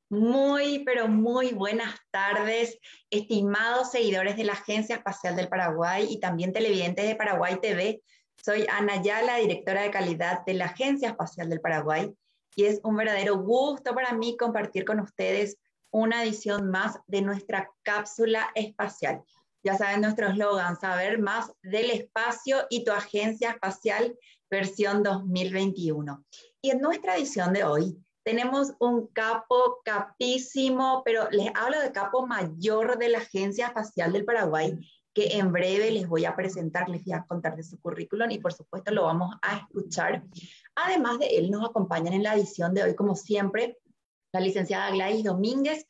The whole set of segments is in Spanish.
Muy, pero muy buenas tardes, estimados seguidores de la Agencia Espacial del Paraguay y también televidentes de Paraguay TV. Soy Ana Ayala, directora de calidad de la Agencia Espacial del Paraguay, y es un verdadero gusto para mí compartir con ustedes una edición más de nuestra cápsula espacial. Ya saben nuestro eslogan, saber más del espacio y tu agencia espacial versión 2021. Y en nuestra edición de hoy tenemos un capo capísimo, pero les hablo de capo mayor de la Agencia Espacial del Paraguay, que en breve les voy a presentar, les voy a contar de su currículum y por supuesto lo vamos a escuchar. Además de él, nos acompañan en la edición de hoy, como siempre, la licenciada Gladys Domínguez,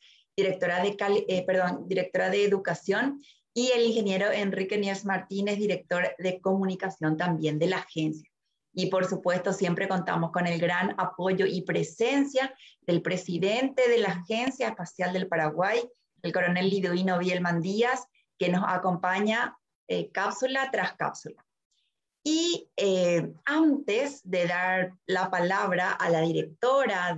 directora de Educación, y el ingeniero Enrique Nieves Martínez, director de Comunicación también de la agencia. Y por supuesto, siempre contamos con el gran apoyo y presencia del presidente de la Agencia Espacial del Paraguay, el coronel Liduino Bielman Díaz, que nos acompaña cápsula tras cápsula. Y antes de dar la palabra a la directora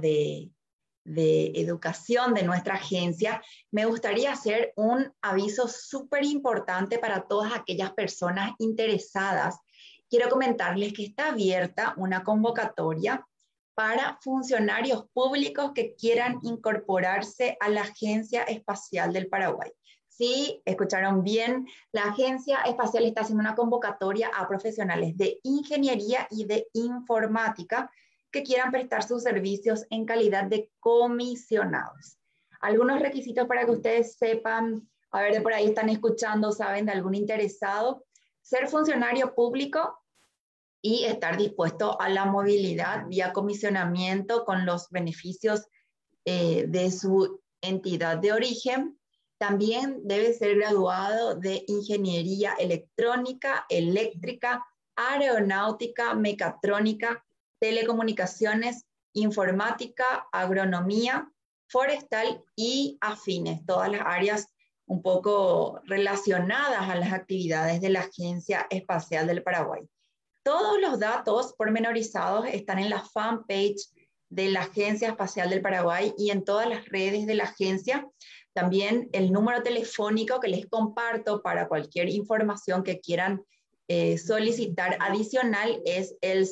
de educación de nuestra agencia, me gustaría hacer un aviso súper importante para todas aquellas personas interesadas. Quiero comentarles que está abierta una convocatoria para funcionarios públicos que quieran incorporarse a la Agencia Espacial del Paraguay. Sí, escucharon bien, la Agencia Espacial está haciendo una convocatoria a profesionales de ingeniería y de informática que quieran prestar sus servicios en calidad de comisionados. Algunos requisitos para que ustedes sepan, a ver, de por ahí están escuchando, saben de algún interesado: ser funcionario público y estar dispuesto a la movilidad vía comisionamiento con los beneficios de su entidad de origen. También debe ser graduado de ingeniería electrónica, eléctrica, aeronáutica, mecatrónica, telecomunicaciones, informática, agronomía, forestal y afines, todas las áreas un poco relacionadas a las actividades de la Agencia Espacial del Paraguay. Todos los datos pormenorizados están en la fanpage de la Agencia Espacial del Paraguay y en todas las redes de la agencia. También el número telefónico que les comparto para cualquier información que quieran solicitar adicional es el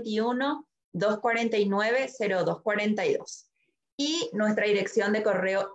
021-249-0242. Y nuestra dirección de correo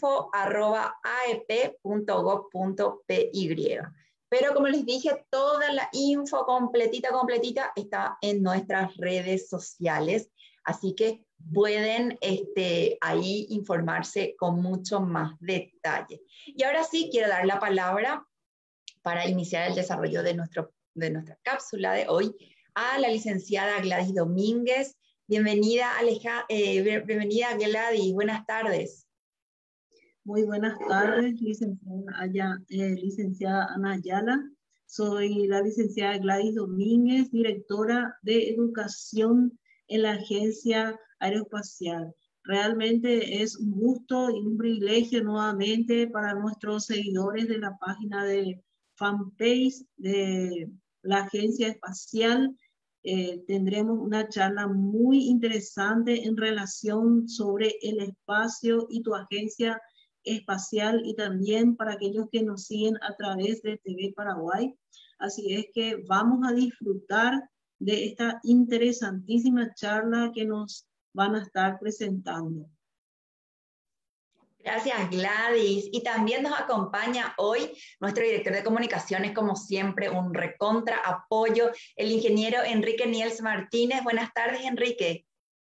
info@aep.gov.py. Pero como les dije, toda la info completita está en nuestras redes sociales. Así que pueden ahí informarse con mucho más detalle. Y ahora sí, quiero dar la palabra para iniciar el desarrollo de nuestra cápsula de hoy a la licenciada Gladys Domínguez. Bienvenida, bienvenida Gladys, buenas tardes. Muy buenas tardes, licenciada Ana Ayala. Soy la licenciada Gladys Domínguez, directora de Educación en la Agencia Aeroespacial. Realmente es un gusto y un privilegio nuevamente para nuestros seguidores de la página de fanpage de la Agencia Espacial. Tendremos una charla muy interesante en relación sobre el espacio y tu agencia espacial, y también para aquellos que nos siguen a través de TV Paraguay. Así es que vamos a disfrutar de esta interesantísima charla que nos van a estar presentando. Gracias, Gladys. Y también nos acompaña hoy nuestro director de comunicaciones, como siempre, un recontra apoyo, el ingeniero Enrique Nieves Martínez. Buenas tardes, Enrique.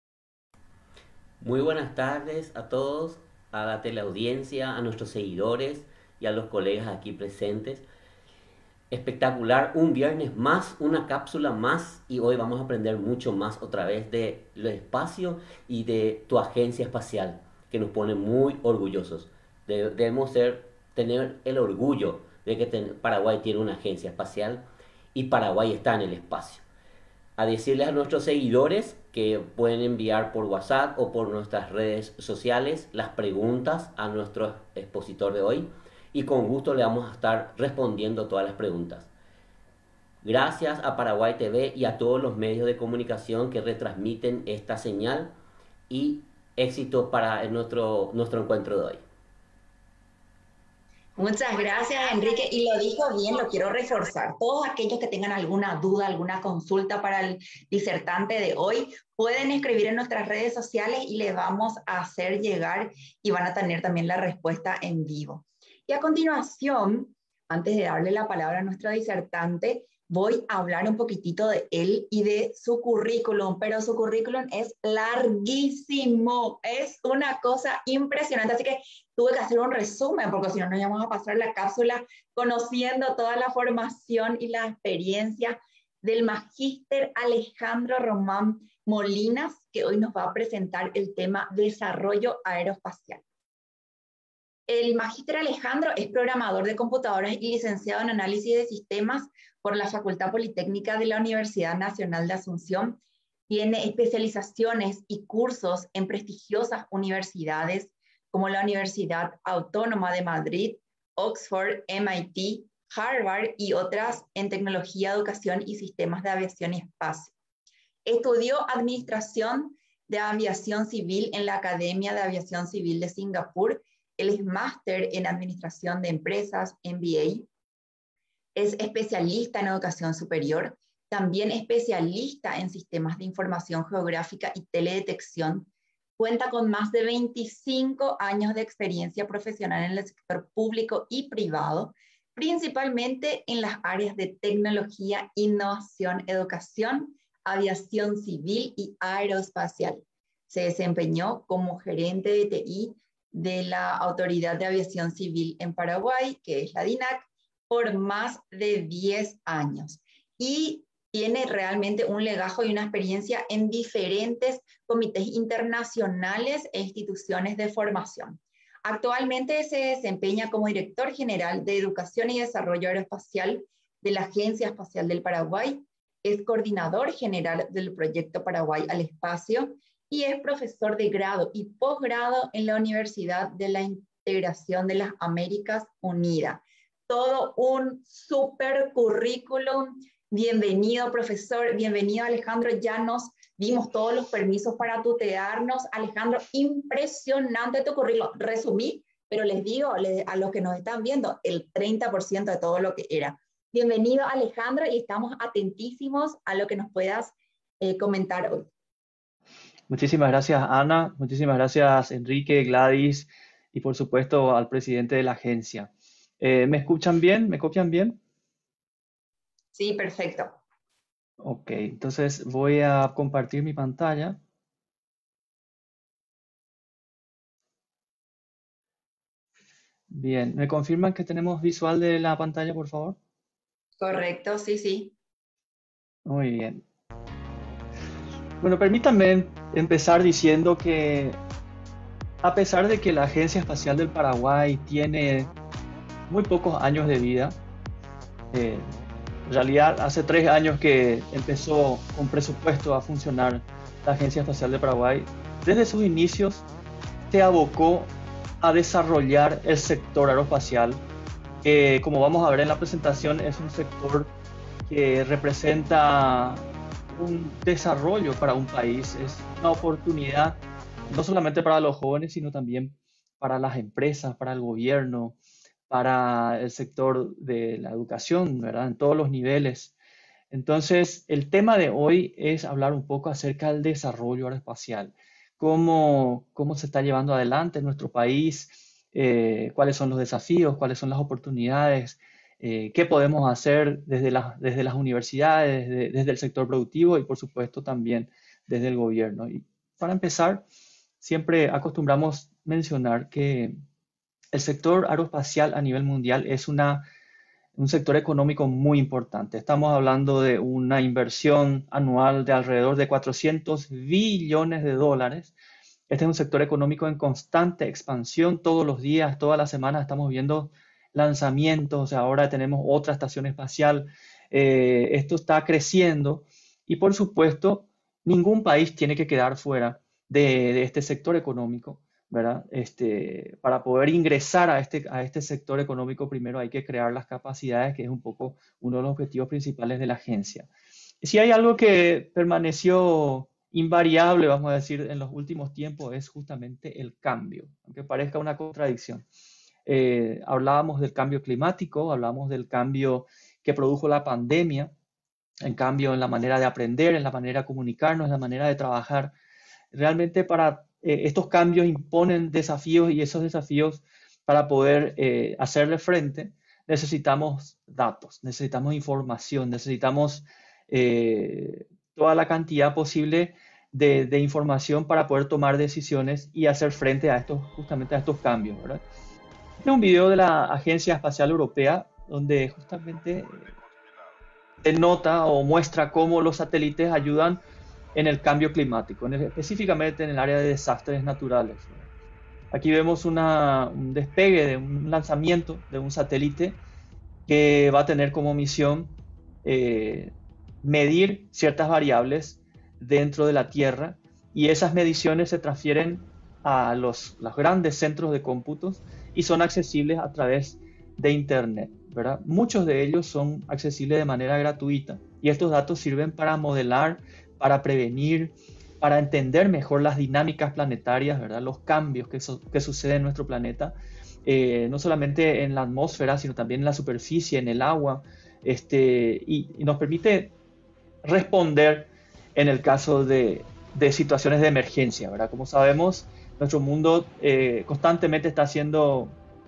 Muy buenas tardes a todos, a la teleaudiencia, a nuestros seguidores y a los colegas aquí presentes. Espectacular, un viernes más, una cápsula más, y hoy vamos a aprender mucho más otra vez de el espacio y de tu agencia espacial, que nos pone muy orgullosos. Debemos tener el orgullo de que Paraguay tiene una agencia espacial y Paraguay está en el espacio. A decirles a nuestros seguidores que pueden enviar por WhatsApp o por nuestras redes sociales las preguntas a nuestro expositor de hoy, y con gusto le vamos a estar respondiendo todas las preguntas. Gracias a Paraguay TV y a todos los medios de comunicación que retransmiten esta señal, y éxito para nuestro encuentro de hoy. Muchas gracias, Enrique. Y lo dijo bien, lo quiero reforzar. Todos aquellos que tengan alguna duda, alguna consulta para el disertante de hoy, pueden escribir en nuestras redes sociales y le vamos a hacer llegar y van a tener también la respuesta en vivo. Y a continuación, antes de darle la palabra a nuestro disertante, voy a hablar un poquitito de él y de su currículum, pero su currículum es larguísimo, es una cosa impresionante, así que tuve que hacer un resumen, porque si no nos íbamos a pasar la cápsula conociendo toda la formación y la experiencia del magíster Alejandro Román Molinas, que hoy nos va a presentar el tema desarrollo aeroespacial. El magíster Alejandro es programador de computadoras y licenciado en análisis de sistemas por la Facultad Politécnica de la Universidad Nacional de Asunción. Tiene especializaciones y cursos en prestigiosas universidades como la Universidad Autónoma de Madrid, Oxford, MIT, Harvard y otras en tecnología, educación y sistemas de aviación y espacio. Estudió administración de aviación civil en la Academia de Aviación Civil de Singapur. Él es máster en administración de empresas, MBA. Es especialista en educación superior, también especialista en sistemas de información geográfica y teledetección. Cuenta con más de 25 años de experiencia profesional en el sector público y privado, principalmente en las áreas de tecnología, innovación, educación, aviación civil y aeroespacial. Se desempeñó como gerente de TI de la Autoridad de Aviación Civil en Paraguay, que es la DINAC, por más de 10 años. Y tiene realmente un legajo y una experiencia en diferentes comités internacionales e instituciones de formación. Actualmente se desempeña como director general de Educación y Desarrollo Aeroespacial de la Agencia Espacial del Paraguay, es coordinador general del proyecto Paraguay al Espacio y es profesor de grado y posgrado en la Universidad de la Integración de las Américas Unidas. Todo un super currículum. Bienvenido, profesor. Bienvenido, Alejandro. Ya nos dimos todos los permisos para tutearnos. Alejandro, impresionante tu currículum. Resumí, pero les digo a los que nos están viendo, el 30% de todo lo que era. Bienvenido, Alejandro, y estamos atentísimos a lo que nos puedas comentar hoy. Muchísimas gracias, Ana. Muchísimas gracias, Enrique, Gladys y por supuesto al presidente de la agencia. ¿Me escuchan bien? ¿Me copian bien? Sí, perfecto. Ok, entonces voy a compartir mi pantalla. Bien, ¿me confirman que tenemos visual de la pantalla, por favor? Correcto, sí, sí. Muy bien. Bueno, permítanme empezar diciendo que a pesar de que la Agencia Espacial del Paraguay tiene muy pocos años de vida, en realidad hace 3 años que empezó con presupuesto a funcionar la Agencia Espacial de Paraguay, desde sus inicios se abocó a desarrollar el sector aeroespacial, que como vamos a ver en la presentación es un sector que representa un desarrollo para un país, es una oportunidad no solamente para los jóvenes, sino también para las empresas, para el gobierno, para el sector de la educación, ¿verdad? En todos los niveles. Entonces, el tema de hoy es hablar un poco acerca del desarrollo aeroespacial, cómo se está llevando adelante en nuestro país, cuáles son los desafíos, cuáles son las oportunidades, qué podemos hacer desde las universidades, desde el sector productivo y por supuesto también desde el gobierno. Y para empezar, siempre acostumbramos mencionar que el sector aeroespacial a nivel mundial es un sector económico muy importante. Estamos hablando de una inversión anual de alrededor de 400 billones de dólares. Este es un sector económico en constante expansión. Todos los días, todas las semanas estamos viendo lanzamientos. O sea, ahora tenemos otra estación espacial. Esto está creciendo y por supuesto ningún país tiene que quedar fuera de este sector económico, ¿verdad? Para poder ingresar a este sector económico, primero hay que crear las capacidades, que es un poco uno de los objetivos principales de la agencia. Si hay algo que permaneció invariable, vamos a decir, en los últimos tiempos es justamente el cambio, aunque parezca una contradicción. Hablábamos del cambio climático, hablábamos del cambio que produjo la pandemia, en cambio en la manera de aprender, en la manera de comunicarnos, en la manera de trabajar. Realmente estos cambios imponen desafíos y esos desafíos para poder hacerle frente necesitamos datos, necesitamos información, necesitamos toda la cantidad posible de información para poder tomar decisiones y hacer frente a justamente a estos cambios, ¿verdad? Este es un video de la Agencia Espacial Europea donde justamente denota o muestra cómo los satélites ayudan en el cambio climático, específicamente en el área de desastres naturales. Aquí vemos un despegue de un lanzamiento de un satélite que va a tener como misión medir ciertas variables dentro de la Tierra, y esas mediciones se transfieren a los grandes centros de cómputos y son accesibles a través de Internet, ¿verdad? Muchos de ellos son accesibles de manera gratuita y estos datos sirven para modelar, para prevenir, para entender mejor las dinámicas planetarias, ¿verdad? Los cambios que suceden en nuestro planeta, no solamente en la atmósfera, sino también en la superficie, en el agua, y nos permite responder en el caso de situaciones de emergencia, ¿verdad? Como sabemos, nuestro mundo constantemente está siendo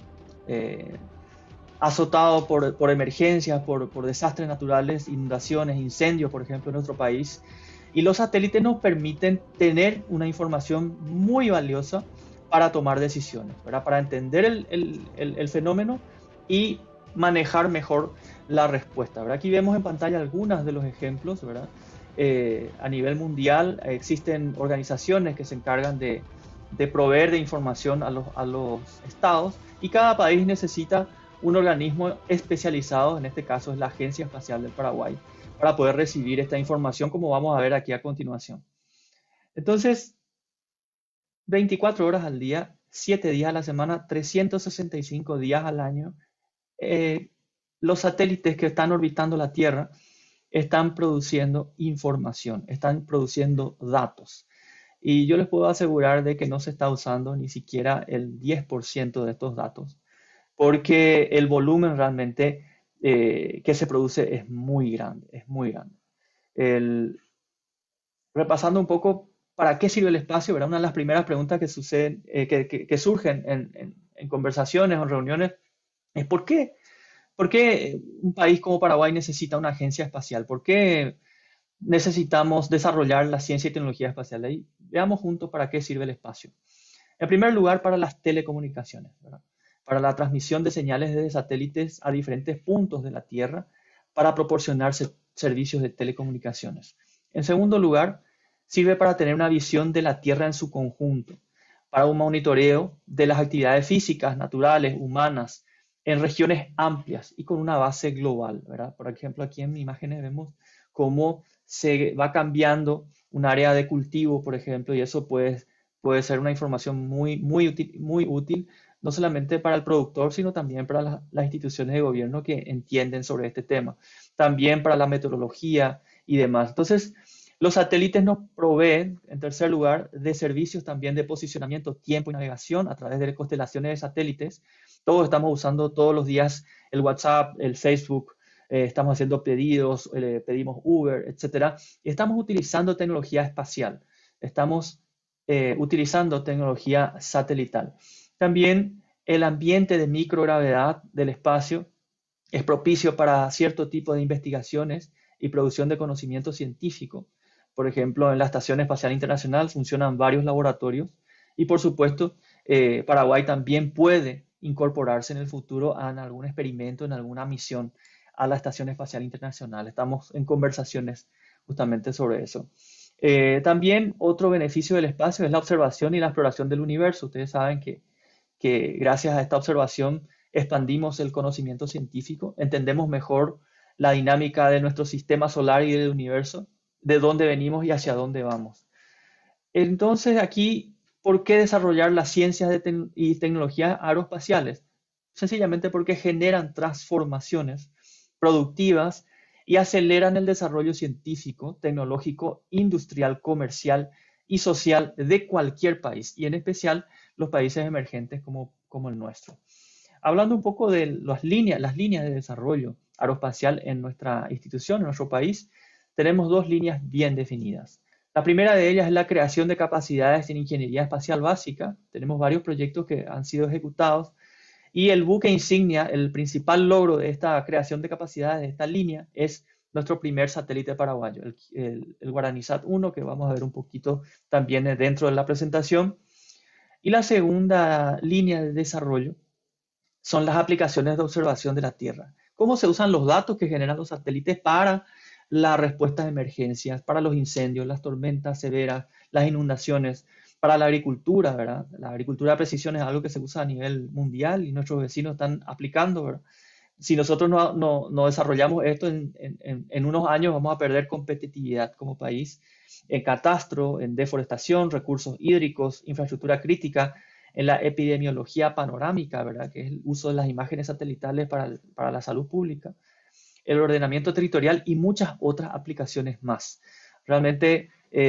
azotado por emergencias, por desastres naturales, inundaciones, incendios, por ejemplo, en nuestro país. Y los satélites nos permiten tener una información muy valiosa para tomar decisiones, ¿verdad? Para entender el fenómeno y manejar mejor la respuesta, ¿verdad? Aquí vemos en pantalla algunos de los ejemplos, ¿verdad? A nivel mundial existen organizaciones que se encargan de proveer de información a los estados, y cada país necesita un organismo especializado, en este caso es la Agencia Espacial del Paraguay, para poder recibir esta información, como vamos a ver aquí a continuación. Entonces, 24 horas al día, 7 días a la semana, 365 días al año, los satélites que están orbitando la Tierra están produciendo información, están produciendo datos. Y yo les puedo asegurar de que no se está usando ni siquiera el 10% de estos datos, porque el volumen realmente que se produce es muy grande, es muy grande. Repasando un poco para qué sirve el espacio, ¿verdad? Una de las primeras preguntas que suceden, que surgen en conversaciones o en reuniones es ¿por qué un país como Paraguay necesita una agencia espacial? ¿Por qué necesitamos desarrollar la ciencia y tecnología espacial? Ahí veamos juntos para qué sirve el espacio. En primer lugar, para las telecomunicaciones, ¿verdad? Para la transmisión de señales desde satélites a diferentes puntos de la Tierra para proporcionar servicios de telecomunicaciones. En segundo lugar, sirve para tener una visión de la Tierra en su conjunto, para un monitoreo de las actividades físicas, naturales, humanas, en regiones amplias y con una base global, ¿verdad? Por ejemplo, aquí en mi imágenes vemos cómo se va cambiando un área de cultivo, por ejemplo, y eso puede ser una información muy útil, no solamente para el productor, sino también para las instituciones de gobierno que entienden sobre este tema, también para la meteorología y demás. Entonces, los satélites nos proveen, en tercer lugar, de servicios también de posicionamiento, tiempo y navegación a través de constelaciones de satélites. Todos estamos usando todos los días el WhatsApp, el Facebook, estamos haciendo pedidos, pedimos Uber, etc. Y estamos utilizando tecnología espacial, estamos utilizando tecnología satelital. También el ambiente de microgravedad del espacio es propicio para cierto tipo de investigaciones y producción de conocimiento científico. Por ejemplo, en la Estación Espacial Internacional funcionan varios laboratorios y, por supuesto, Paraguay también puede incorporarse en el futuro en algún experimento, en alguna misión a la Estación Espacial Internacional. Estamos en conversaciones justamente sobre eso. También otro beneficio del espacio es la observación y la exploración del universo. Ustedes saben que gracias a esta observación expandimos el conocimiento científico, entendemos mejor la dinámica de nuestro sistema solar y del universo, de dónde venimos y hacia dónde vamos. Entonces aquí, ¿por qué desarrollar las ciencias y tecnologías aeroespaciales? Sencillamente porque generan transformaciones productivas y aceleran el desarrollo científico, tecnológico, industrial, comercial y social de cualquier país, y en especial los países emergentes como el nuestro. Hablando un poco de las líneas de desarrollo aeroespacial en nuestra institución, en nuestro país, tenemos dos líneas bien definidas. La primera de ellas es la creación de capacidades en ingeniería espacial básica. Tenemos varios proyectos que han sido ejecutados y el buque insignia, el principal logro de esta creación de capacidades de esta línea es nuestro primer satélite paraguayo, el Guaranísat-1, que vamos a ver un poquito también dentro de la presentación. Y la segunda línea de desarrollo son las aplicaciones de observación de la Tierra. Cómo se usan los datos que generan los satélites para la respuesta de emergencias, para los incendios, las tormentas severas, las inundaciones, para la agricultura, ¿verdad? La agricultura de precisión es algo que se usa a nivel mundial y nuestros vecinos están aplicando, ¿verdad? Si nosotros no desarrollamos esto en unos años, vamos a perder competitividad como país en catastro, en deforestación, recursos hídricos, infraestructura crítica, en la epidemiología panorámica, ¿verdad? Que es el uso de las imágenes satelitales para la salud pública, el ordenamiento territorial y muchas otras aplicaciones más. Realmente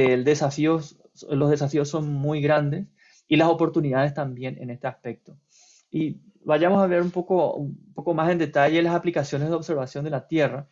los desafíos son muy grandes y las oportunidades también en este aspecto. Y vayamos a ver un poco más en detalle las aplicaciones de observación de la Tierra.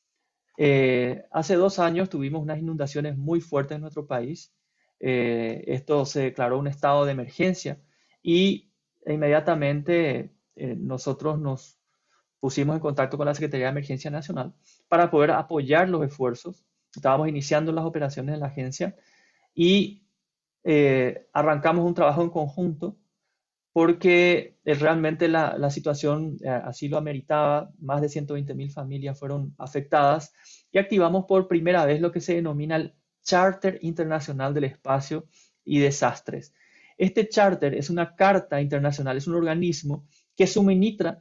Hace 2 años tuvimos unas inundaciones muy fuertes en nuestro país. Esto se declaró un estado de emergencia y inmediatamente nosotros nos pusimos en contacto con la Secretaría de Emergencia Nacional para poder apoyar los esfuerzos. Estábamos iniciando las operaciones de la agencia y arrancamos un trabajo en conjunto porque realmente la situación así lo ameritaba. Más de 120.000 familias fueron afectadas y activamos por primera vez lo que se denomina el Charter Internacional del Espacio y Desastres. Este charter es una carta internacional, es un organismo que suministra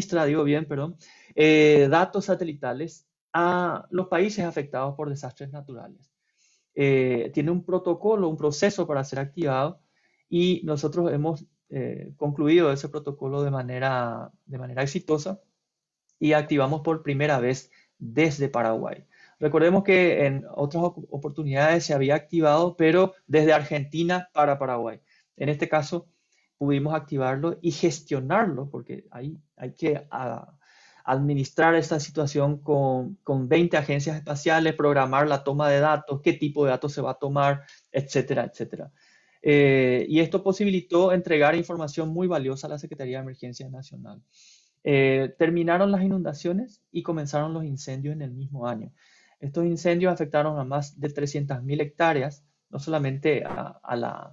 datos satelitales a los países afectados por desastres naturales. Tiene un protocolo, un proceso para ser activado y nosotros hemos concluido ese protocolo de manera exitosa y activamos por primera vez desde Paraguay. Recordemos que en otras oportunidades se había activado, pero desde Argentina para Paraguay. En este caso pudimos activarlo y gestionarlo, porque hay que administrar esta situación con 20 agencias espaciales, programar la toma de datos, qué tipo de datos se va a tomar, etcétera, etcétera. Y esto posibilitó entregar información muy valiosa a la Secretaría de Emergencia Nacional. Terminaron las inundaciones y comenzaron los incendios en el mismo año. Estos incendios afectaron a más de 300.000 hectáreas, no solamente a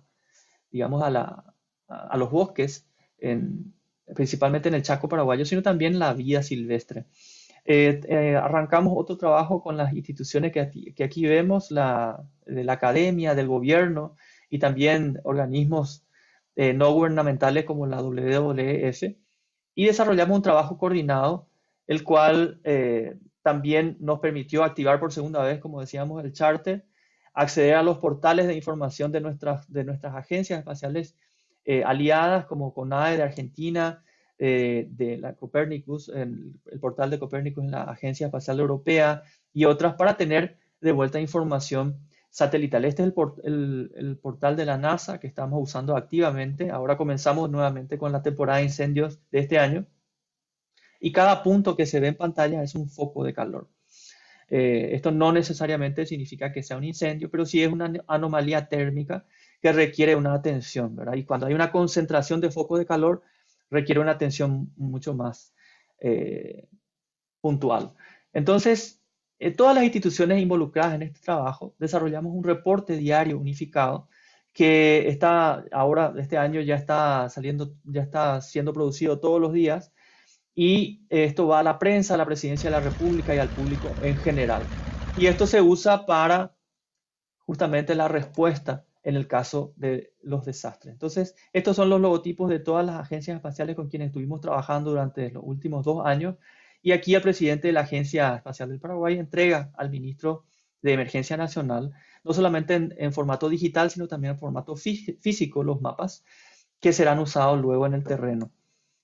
los bosques, principalmente en el Chaco paraguayo, sino también la vida silvestre. Arrancamos otro trabajo con las instituciones que aquí vemos, de la academia, del gobierno y también organismos no gubernamentales como la WWF, y desarrollamos un trabajo coordinado, el cual también nos permitió activar por segunda vez, como decíamos, el charter, acceder a los portales de información de nuestras agencias espaciales aliadas, como CONAE de Argentina, de la Copernicus, el portal de Copernicus en la Agencia Espacial Europea y otras, para tener de vuelta información satelital. Este es el portal de la NASA que estamos usando activamente. Ahora comenzamos nuevamente con la temporada de incendios de este año y cada punto que se ve en pantalla es un foco de calor. Esto no necesariamente significa que sea un incendio, pero sí es una anomalía térmica que requiere una atención, ¿verdad? Y cuando hay una concentración de focos de calor, requiere una atención mucho más puntual. Entonces, todas las instituciones involucradas en este trabajo desarrollamos un reporte diario unificado que este año ya está siendo producido todos los días, y esto va a la prensa, a la Presidencia de la República y al público en general. Y esto se usa para justamente la respuesta en el caso de los desastres. Entonces, estos son los logotipos de todas las agencias espaciales con quienes estuvimos trabajando durante los últimos 2 años. Y aquí el presidente de la Agencia Espacial del Paraguay entrega al ministro de Emergencia Nacional, no solamente en formato digital, sino también en formato físico, los mapas que serán usados luego en el terreno.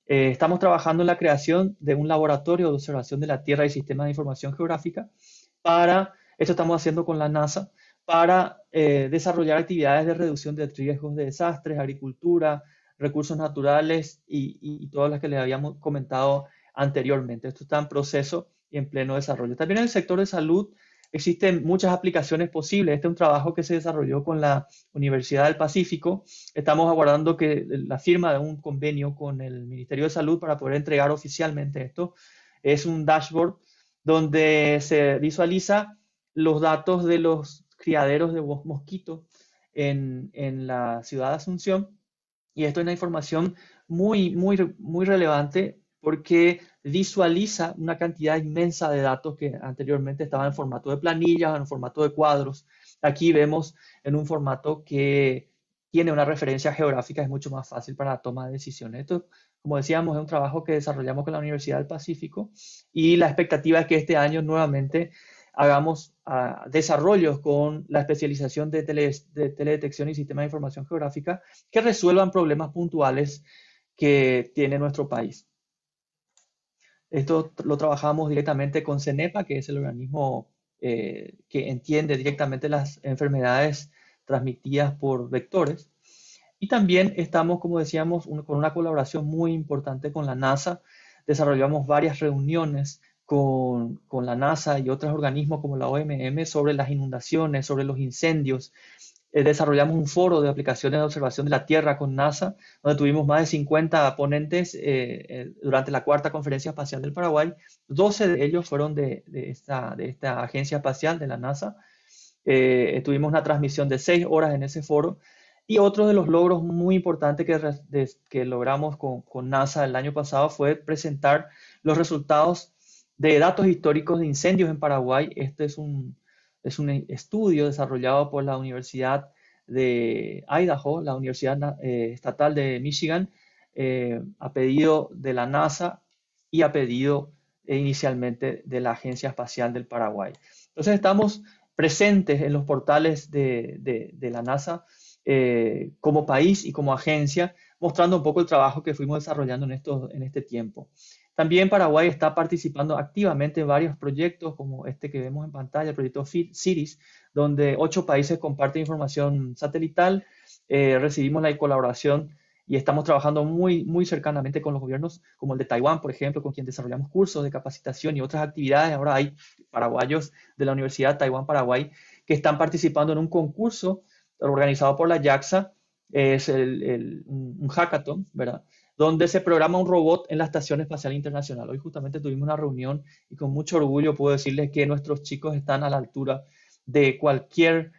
Estamos trabajando en la creación de un laboratorio de observación de la Tierra y sistemas de información geográfica esto estamos haciendo con la NASA, para desarrollar actividades de reducción de riesgos de desastres, agricultura, recursos naturales y todas las que les habíamos comentado anteriormente. Esto está en proceso y en pleno desarrollo. También en el sector de salud existen muchas aplicaciones posibles. Este es un trabajo que se desarrolló con la Universidad del Pacífico. Estamos aguardando la firma de un convenio con el Ministerio de Salud para poder entregar oficialmente esto. Es un dashboard donde se visualiza los datos de los criaderos de mosquitos en la ciudad de Asunción. Y esto es una información muy relevante porque visualiza una cantidad inmensa de datos que anteriormente estaban en formato de planillas, en formato de cuadros. Aquí vemos en un formato que tiene una referencia geográfica, es mucho más fácil para la toma de decisiones. Esto, como decíamos, es un trabajo que desarrollamos con la Universidad del Pacífico y la expectativa es que este año nuevamente hagamos desarrollos con la especialización de teledetección y sistemas de información geográfica que resuelvan problemas puntuales que tiene nuestro país. Esto lo trabajamos directamente con CENEPA, que es el organismo que entiende directamente las enfermedades transmitidas por vectores. Y también estamos, como decíamos, con una colaboración muy importante con la NASA. Desarrollamos varias reuniones con la NASA y otros organismos como la OMM sobre las inundaciones, sobre los incendios. Desarrollamos un foro de aplicaciones de observación de la Tierra con NASA, donde tuvimos más de 50 ponentes durante la cuarta Conferencia Espacial del Paraguay. 12 de ellos fueron de esta agencia espacial de la NASA. Tuvimos una transmisión de 6 horas en ese foro. Y otro de los logros muy importantes que logramos con NASA el año pasado fue presentar los resultados de datos históricos de incendios en Paraguay. Este es un estudio desarrollado por la Universidad de Idaho, la Universidad Estatal de Michigan, a pedido de la NASA y a pedido inicialmente de la Agencia Espacial del Paraguay. Entonces estamos presentes en los portales de la NASA como país y como agencia, mostrando un poco el trabajo que fuimos desarrollando en este tiempo. También Paraguay está participando activamente en varios proyectos como este que vemos en pantalla, el proyecto CIRIS, donde 8 países comparten información satelital. Recibimos la colaboración y estamos trabajando muy cercanamente con los gobiernos como el de Taiwán, por ejemplo, con quien desarrollamos cursos de capacitación y otras actividades. Ahora hay paraguayos de la Universidad Taiwán-Paraguay que están participando en un concurso organizado por la JAXA, es un hackathon, ¿verdad?, donde se programa un robot en la Estación Espacial Internacional. Hoy justamente tuvimos una reunión y con mucho orgullo puedo decirles que nuestros chicos están a la altura de cualquier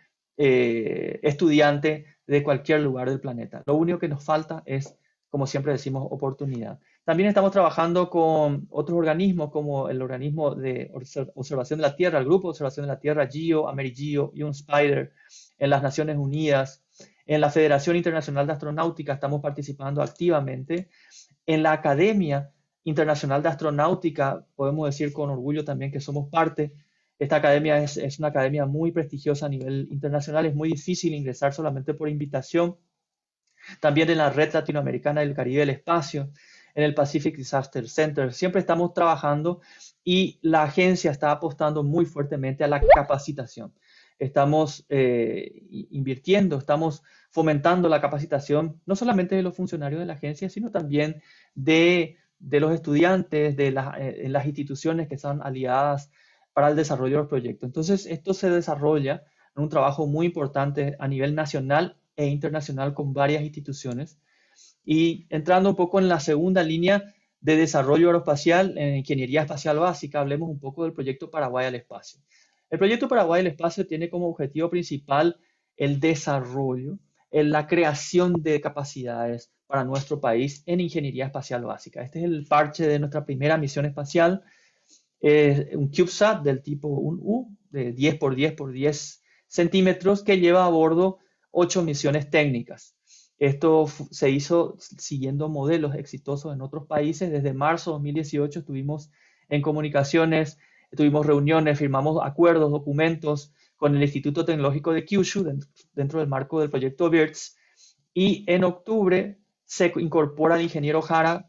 estudiante de cualquier lugar del planeta. Lo único que nos falta es, como siempre decimos, oportunidad. También estamos trabajando con otros organismos como el organismo de observación de la Tierra, el Grupo de Observación de la Tierra, GEO, AmeriGEO y UNSPIDER, en las Naciones Unidas. En la Federación Internacional de Astronáutica estamos participando activamente. En la Academia Internacional de Astronáutica podemos decir con orgullo también que somos parte. Esta academia es una academia muy prestigiosa a nivel internacional. Es muy difícil ingresar solamente por invitación. También en la Red Latinoamericana del Caribe del Espacio, en el Pacific Disaster Center. Siempre estamos trabajando y la agencia está apostando muy fuertemente a la capacitación. Estamos invirtiendo, estamos fomentando la capacitación no solamente de los funcionarios de la agencia, sino también de los estudiantes, de las instituciones que están aliadas para el desarrollo de los proyectos. Entonces, esto se desarrolla en un trabajo muy importante a nivel nacional e internacional con varias instituciones. Y entrando un poco en la segunda línea de desarrollo aeroespacial, en ingeniería espacial básica, hablemos un poco del proyecto Paraguay al Espacio. El proyecto Paraguay al Espacio tiene como objetivo principal el desarrollo, la creación de capacidades para nuestro país en ingeniería espacial básica. Este es el parche de nuestra primera misión espacial, un CubeSat del tipo 1U, de 10 por 10 por 10 centímetros, que lleva a bordo 8 misiones técnicas. Esto se hizo siguiendo modelos exitosos en otros países. Desde marzo de 2018 estuvimos en comunicaciones, tuvimos reuniones, firmamos acuerdos, documentos con el Instituto Tecnológico de Kyushu dentro del marco del proyecto BIRDS. Y en octubre se incorpora el ingeniero Jara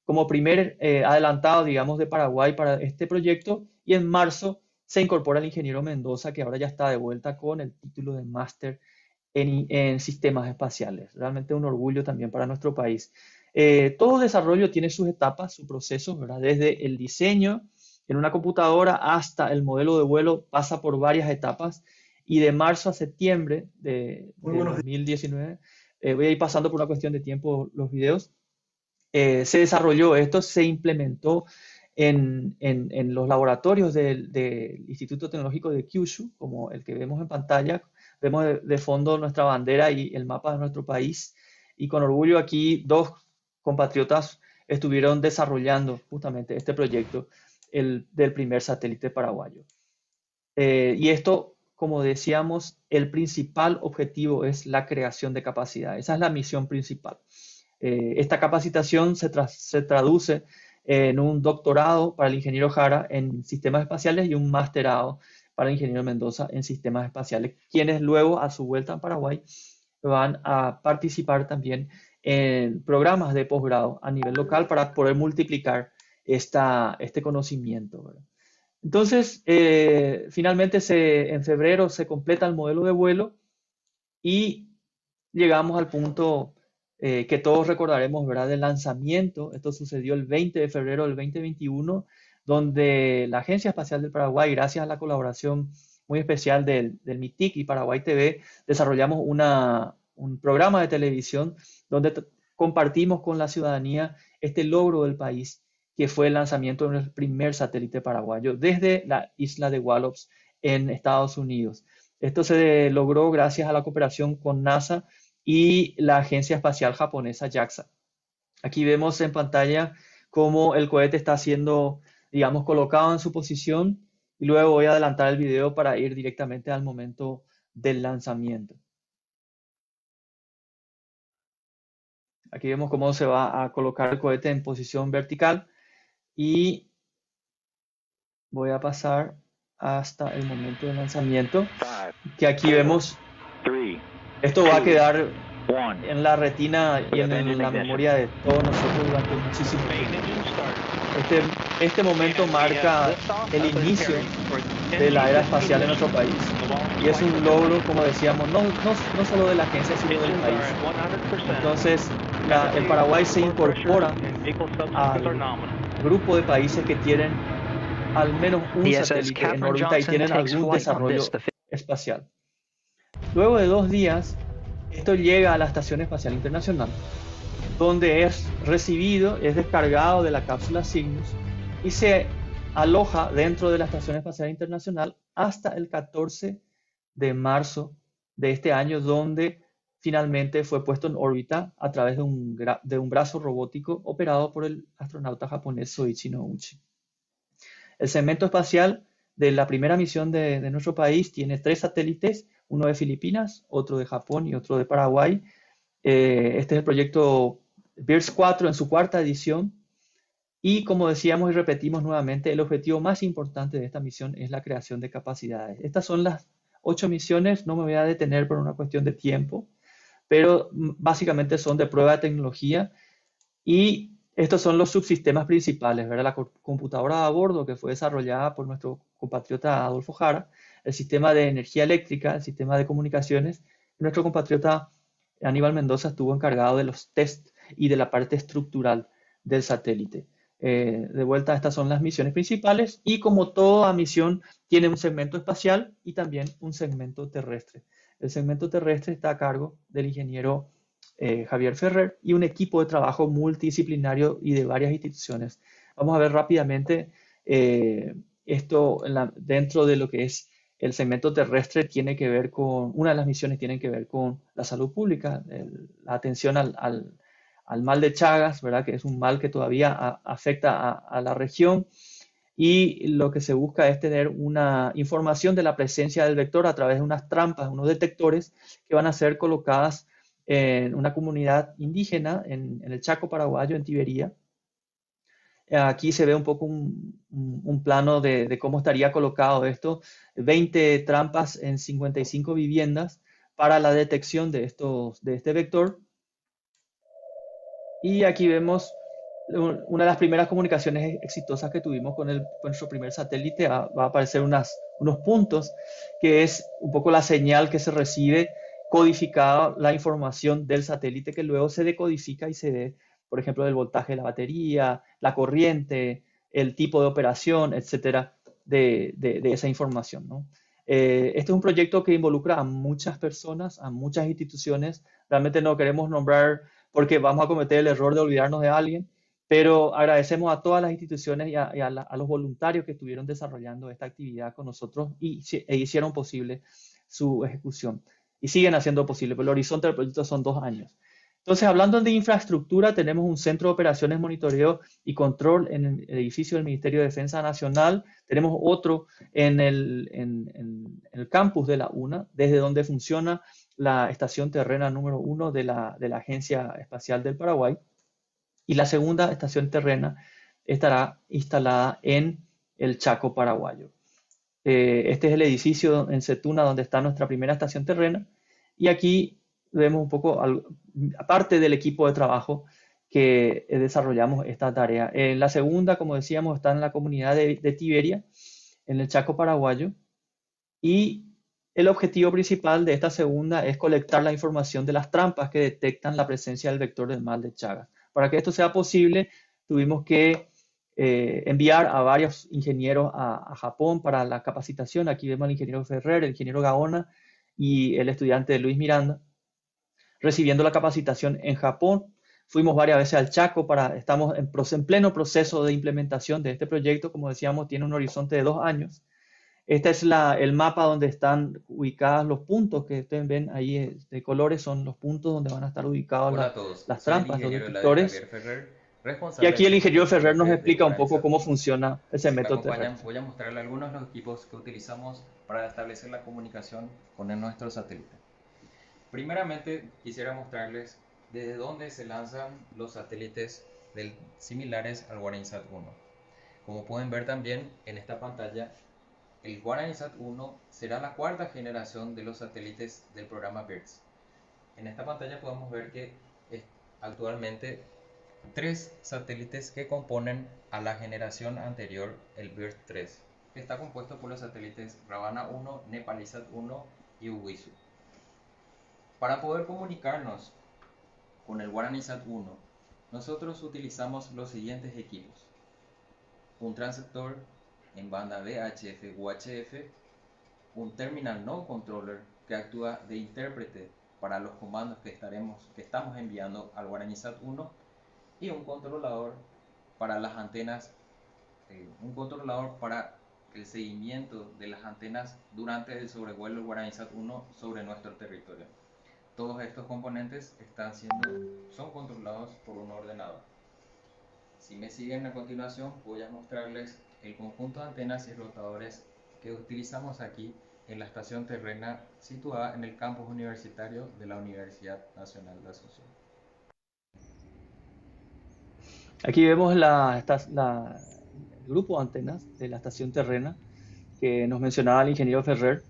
como primer adelantado, digamos, de Paraguay para este proyecto, y en marzo se incorpora el ingeniero Mendoza, que ahora ya está de vuelta con el título de máster en sistemas espaciales. Realmente un orgullo también para nuestro país. Todo desarrollo tiene sus etapas, sus procesos, ¿verdad? Desde el diseño en una computadora hasta el modelo de vuelo pasa por varias etapas, y de marzo a septiembre de 2019, voy a ir pasando por una cuestión de tiempo los videos, se desarrolló esto, se implementó en los laboratorios del Instituto Tecnológico de Kyushu, como el que vemos en pantalla. Vemos de fondo nuestra bandera y el mapa de nuestro país. Y con orgullo aquí dos compatriotas estuvieron desarrollando justamente este proyecto del primer satélite paraguayo. Y esto, como decíamos, el principal objetivo es la creación de capacidad. Esa es la misión principal. Esta capacitación se traduce en un doctorado para el ingeniero Jara en sistemas espaciales y un masterado para el ingeniero Mendoza en sistemas espaciales, quienes luego a su vuelta a Paraguay van a participar también en programas de posgrado a nivel local para poder multiplicar este conocimiento, ¿verdad? Entonces, finalmente en febrero se completa el modelo de vuelo y llegamos al punto que todos recordaremos, ¿verdad?, del lanzamiento. Esto sucedió el 20 de febrero del 2021, donde la Agencia Espacial del Paraguay, gracias a la colaboración muy especial del MITIC y Paraguay TV, desarrollamos un programa de televisión donde compartimos con la ciudadanía este logro del país, que fue el lanzamiento del primer satélite paraguayo desde la isla de Wallops en Estados Unidos. Esto se logró gracias a la cooperación con NASA y la agencia espacial japonesa JAXA. Aquí vemos en pantalla cómo el cohete está siendo, digamos, colocado en su posición, y luego voy a adelantar el video para ir directamente al momento del lanzamiento. Aquí vemos cómo se va a colocar el cohete en posición vertical y voy a pasar hasta el momento del lanzamiento, que aquí vemos, esto va a quedar en la retina y en la memoria de todos nosotros durante muchísimo tiempo. Este momento marca el inicio de la era espacial en nuestro país, y es un logro, como decíamos, no solo de la agencia, sino del país. Entonces, el Paraguay se incorpora al grupo de países que tienen al menos un satélite en órbita y tienen algún desarrollo espacial. Luego de 2 días, esto llega a la Estación Espacial Internacional, donde es recibido, es descargado de la cápsula Cygnus y se aloja dentro de la Estación Espacial Internacional hasta el 14 de marzo de este año, donde finalmente fue puesto en órbita a través de un brazo robótico operado por el astronauta japonés Soichi Noguchi. El segmento espacial de la primera misión de nuestro país tiene 3 satélites, uno de Filipinas, otro de Japón y otro de Paraguay. Este es el proyecto BIRS 4 en su 4ª edición. Y como decíamos y repetimos nuevamente, el objetivo más importante de esta misión es la creación de capacidades. Estas son las 8 misiones, no me voy a detener por una cuestión de tiempo, pero básicamente son de prueba de tecnología, y estos son los subsistemas principales, ¿verdad? La computadora a bordo, que fue desarrollada por nuestro compatriota Adolfo Jara, el sistema de energía eléctrica, el sistema de comunicaciones. Nuestro compatriota Aníbal Mendoza estuvo encargado de los test y de la parte estructural del satélite. De vuelta, estas son las misiones principales, y como toda misión tiene un segmento espacial y también un segmento terrestre. El segmento terrestre está a cargo del ingeniero Javier Ferrer y un equipo de trabajo multidisciplinario y de varias instituciones. Vamos a ver rápidamente esto dentro de lo que es el segmento terrestre. Tiene que ver con, una de las misiones tiene que ver con la salud pública, la atención al mal de Chagas, ¿verdad?, que es un mal que todavía afecta a la región, y lo que se busca es tener una información de la presencia del vector a través de unas trampas, unos detectores que van a ser colocadas en una comunidad indígena en el Chaco paraguayo, en Tibería. Aquí se ve un poco un plano de cómo estaría colocado esto: 20 trampas en 55 viviendas para la detección de este vector. Y aquí vemos una de las primeras comunicaciones exitosas que tuvimos con nuestro primer satélite. Va a aparecer unos puntos, que es un poco la señal que se recibe codificada, la información del satélite, que luego se decodifica y se ve, por ejemplo, el voltaje de la batería, la corriente, el tipo de operación, etcétera, de esa información, ¿no? Este es un proyecto que involucra a muchas personas, a muchas instituciones. Realmente no queremos nombrar porque vamos a cometer el error de olvidarnos de alguien, pero agradecemos a todas las instituciones a los voluntarios que estuvieron desarrollando esta actividad con nosotros e hicieron posible su ejecución. Y siguen haciendo posible, pero el horizonte del proyecto son 2 años. Entonces, hablando de infraestructura, tenemos un centro de operaciones, monitoreo y control en el edificio del Ministerio de Defensa Nacional. Tenemos otro en el campus de la UNA, desde donde funciona la estación terrena número 1 de la Agencia Espacial del Paraguay. Y la segunda estación terrena estará instalada en el Chaco paraguayo. Este es el edificio en Setuna donde está nuestra primera estación terrena. Y aquí vemos un poco, aparte del equipo de trabajo que desarrollamos esta tarea. La segunda, como decíamos, está en la comunidad de Tiberia, en el Chaco paraguayo. Y el objetivo principal de esta segunda es colectar la información de las trampas que detectan la presencia del vector del mal de Chagas. Para que esto sea posible, tuvimos que enviar a varios ingenieros a Japón para la capacitación. Aquí vemos al ingeniero Ferrer, el ingeniero Gaona y el estudiante Luis Miranda, recibiendo la capacitación en Japón. Fuimos varias veces al Chaco, estamos en pleno proceso de implementación de este proyecto. Como decíamos, tiene un horizonte de 2 años. Este es el mapa donde están ubicados los puntos que ustedes ven ahí de colores, son los puntos donde van a estar ubicados las trampas, los detectores. Y aquí el ingeniero Ferrer nos explica un poco cómo funciona ese método terrestre. Voy a mostrarle algunos de los equipos que utilizamos para establecer la comunicación con nuestro satélite. Primeramente, quisiera mostrarles desde dónde se lanzan los satélites similares al GuaraniSat 1. Como pueden ver también en esta pantalla, el GuaraniSat 1 será la 4ª generación de los satélites del programa BIRDS. En esta pantalla podemos ver que actualmente 3 satélites que componen a la generación anterior, el BIRD 3, que está compuesto por los satélites Ravana 1, Nepalisat 1 y Uwisu. Para poder comunicarnos con el GuaraniSat 1, nosotros utilizamos los siguientes equipos: un transceptor en banda VHF-UHF, un Terminal Node Controller que actúa de intérprete para los comandos que estamos enviando al GuaraniSat 1, y un controlador para las antenas, un controlador para el seguimiento de las antenas durante el sobrevuelo del GuaraniSat 1 sobre nuestro territorio. Todos estos componentes son controlados por un ordenador. Si me siguen a continuación, voy a mostrarles el conjunto de antenas y rotadores que utilizamos aquí en la estación terrena situada en el campus universitario de la Universidad Nacional de Asunción. Aquí vemos el grupo de antenas de la estación terrena que nos mencionaba el ingeniero Ferrer.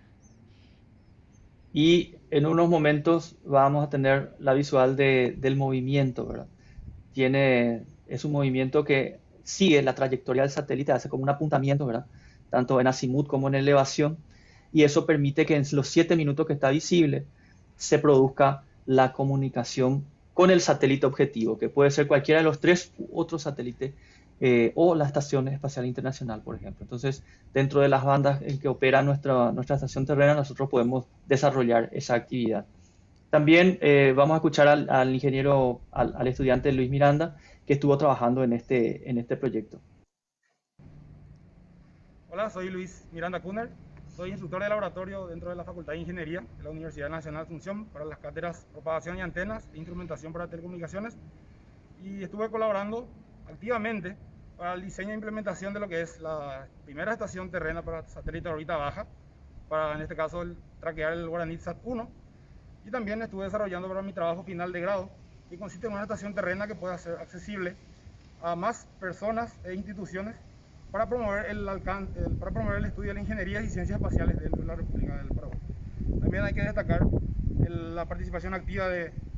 Y en unos momentos vamos a tener la visual del movimiento, ¿verdad? Es un movimiento que sigue la trayectoria del satélite, hace como un apuntamiento, ¿verdad? Tanto en azimut como en elevación, y eso permite que en los 7 minutos que está visible se produzca la comunicación con el satélite objetivo, que puede ser cualquiera de los 3 otros satélites o la Estación Espacial Internacional, por ejemplo. Entonces, dentro de las bandas en que opera nuestra estación terrena, nosotros podemos desarrollar esa actividad. También vamos a escuchar al ingeniero, al estudiante Luis Miranda, que estuvo trabajando en este proyecto. Hola, soy Luis Miranda Kuner, soy instructor de laboratorio dentro de la Facultad de Ingeniería de la Universidad Nacional de Asunción para las cátedras Propagación y Antenas e Instrumentación para Telecomunicaciones, y estuve colaborando activamente para el diseño e implementación de lo que es la primera estación terrena para satélite de órbita baja, para en este caso traquear el GuaraniSat 1, y también estuve desarrollando para mi trabajo final de grado, que consiste en una estación terrena que pueda ser accesible a más personas e instituciones para promover el estudio de la ingeniería y ciencias espaciales de la República del Paraguay. También hay que destacar la participación activa de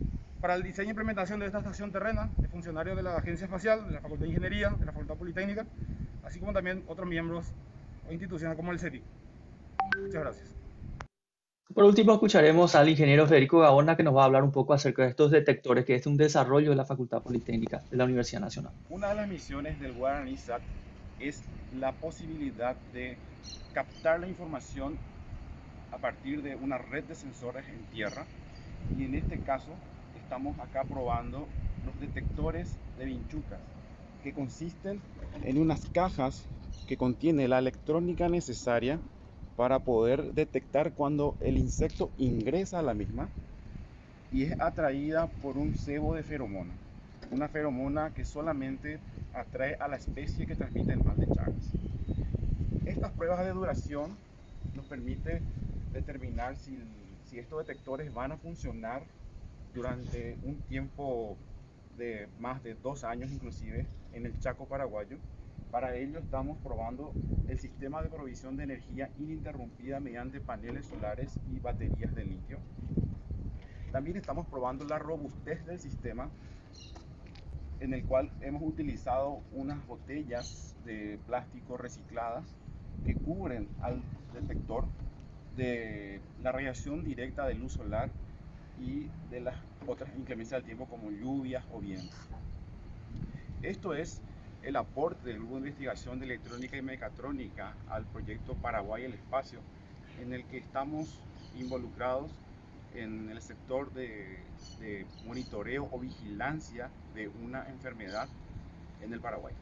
Para el diseño e implementación de esta estación terrena, de funcionarios de la Agencia Espacial, de la Facultad de Ingeniería, de la Facultad Politécnica, así como también otros miembros o instituciones como el CETIC. Muchas gracias. Por último, escucharemos al ingeniero Federico Gaona, que nos va a hablar un poco acerca de estos detectores, que es un desarrollo de la Facultad Politécnica de la Universidad Nacional. Una de las misiones del Guaraní SAT es la posibilidad de captar la información a partir de una red de sensores en tierra, y en este caso estamos acá probando los detectores de vinchucas, que consisten en unas cajas que contienen la electrónica necesaria para poder detectar cuando el insecto ingresa a la misma y es atraída por un cebo de feromona, una feromona que solamente atrae a la especie que transmite el mal de Chagas. Estas pruebas de duración nos permiten determinar si estos detectores van a funcionar durante un tiempo de más de 2 años inclusive en el Chaco paraguayo. Para ello estamos probando el sistema de provisión de energía ininterrumpida mediante paneles solares y baterías de litio. También estamos probando la robustez del sistema, en el cual hemos utilizado unas botellas de plástico recicladas que cubren al detector de la radiación directa de luz solar y de las otras inclemencias del tiempo como lluvias o vientos. Esto es el aporte del Grupo de Investigación de Electrónica y Mecatrónica al proyecto Paraguay el Espacio, en el que estamos involucrados en el sector de monitoreo o vigilancia de una enfermedad en el Paraguay.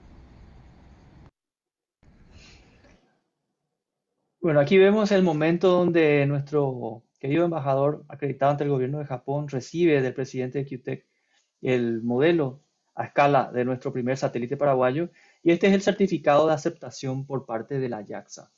Bueno, aquí vemos el momento donde nuestro querido embajador acreditado ante el gobierno de Japón recibe del presidente de QTEC el modelo a escala de nuestro primer satélite paraguayo, y este es el certificado de aceptación por parte de la JAXA,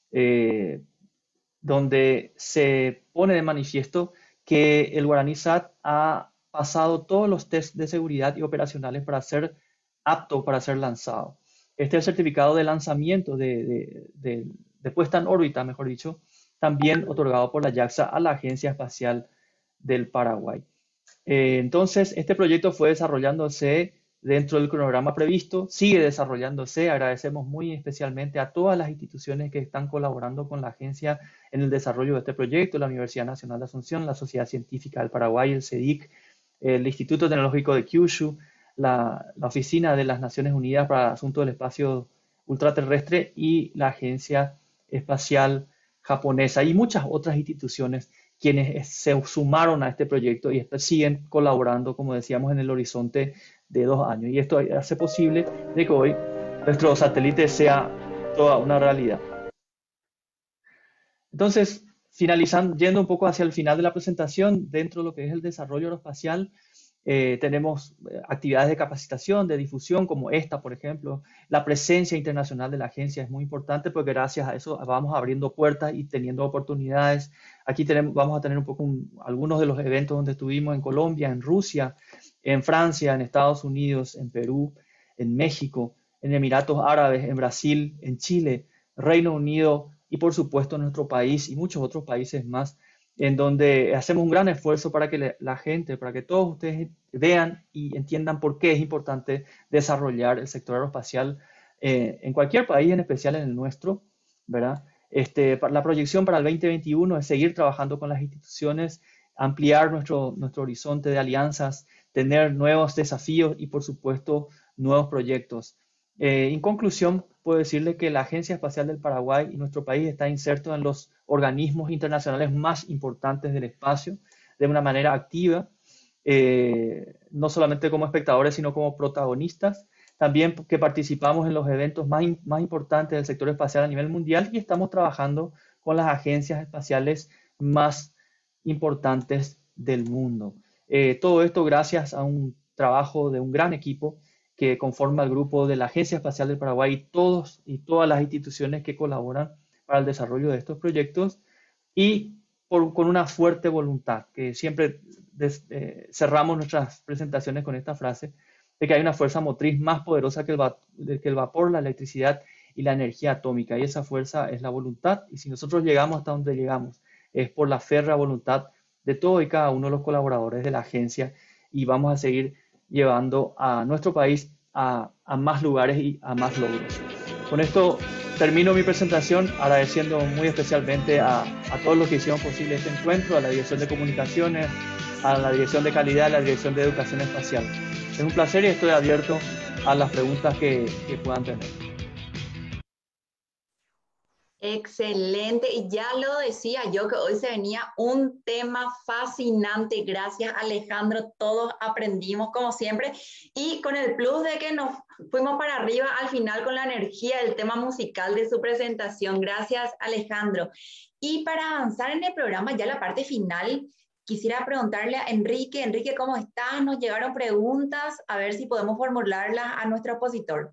donde se pone de manifiesto que el Guaraní SAT ha pasado todos los tests de seguridad y operacionales para ser apto para ser lanzado. Este es el certificado de lanzamiento de puesta en órbita, mejor dicho, también otorgado por la JAXA a la Agencia Espacial del Paraguay. Entonces, este proyecto fue desarrollándose dentro del cronograma previsto, sigue desarrollándose. Agradecemos muy especialmente a todas las instituciones que están colaborando con la agencia en el desarrollo de este proyecto: la Universidad Nacional de Asunción, la Sociedad Científica del Paraguay, el CEDIC, el Instituto Tecnológico de Kyushu, la Oficina de las Naciones Unidas para Asuntos del Espacio Ultraterrestre y la Agencia Espacial Japonesa, y muchas otras instituciones quienes se sumaron a este proyecto y siguen colaborando, como decíamos, en el horizonte de 2 años. Y esto hace posible de que hoy nuestro satélite sea toda una realidad. Entonces, finalizando, yendo un poco hacia el final de la presentación, dentro de lo que es el desarrollo aeroespacial, tenemos actividades de capacitación, de difusión, como esta, por ejemplo. La presencia internacional de la agencia es muy importante, porque gracias a eso vamos abriendo puertas y teniendo oportunidades. Aquí vamos a tener un poco algunos de los eventos donde estuvimos: en Colombia, en Rusia, en Francia, en Estados Unidos, en Perú, en México, en Emiratos Árabes, en Brasil, en Chile, Reino Unido y por supuesto en nuestro país y muchos otros países más, en donde hacemos un gran esfuerzo para que la gente, para que todos ustedes vean y entiendan por qué es importante desarrollar el sector aeroespacial en cualquier país, en especial en el nuestro, ¿verdad? La proyección para el 2021 es seguir trabajando con las instituciones, ampliar nuestro horizonte de alianzas, tener nuevos desafíos y, por supuesto, nuevos proyectos. En conclusión, puedo decirle que la Agencia Espacial del Paraguay y nuestro país está inserto en los organismos internacionales más importantes del espacio de una manera activa, no solamente como espectadores, sino como protagonistas. También que participamos en los eventos más importantes del sector espacial a nivel mundial, y estamos trabajando con las agencias espaciales más importantes del mundo. Todo esto gracias a un trabajo de un gran equipo que conforma el grupo de la Agencia Espacial del Paraguay, y todas las instituciones que colaboran para el desarrollo de estos proyectos, y con una fuerte voluntad, que siempre cerramos nuestras presentaciones con esta frase, de que hay una fuerza motriz más poderosa que el vapor, la electricidad y la energía atómica, y esa fuerza es la voluntad. Y si nosotros llegamos hasta donde llegamos, es por la férrea voluntad de todo y cada uno de los colaboradores de la agencia y vamos a seguir llevando a nuestro país a más lugares y a más logros. Con esto termino mi presentación agradeciendo muy especialmente a todos los que hicieron posible este encuentro, a la Dirección de Comunicaciones, a la Dirección de Calidad, a la Dirección de Educación Espacial. Es un placer y estoy abierto a las preguntas que puedan tener. Excelente, y ya lo decía yo que hoy se venía un tema fascinante. Gracias, Alejandro, todos aprendimos como siempre y con el plus de que nos fuimos para arriba al final con la energía del tema musical de su presentación. Gracias, Alejandro. Y para avanzar en el programa, ya la parte final, quisiera preguntarle a Enrique. Enrique, ¿cómo estás? Nos llegaron preguntas, a ver si podemos formularlas a nuestro expositor.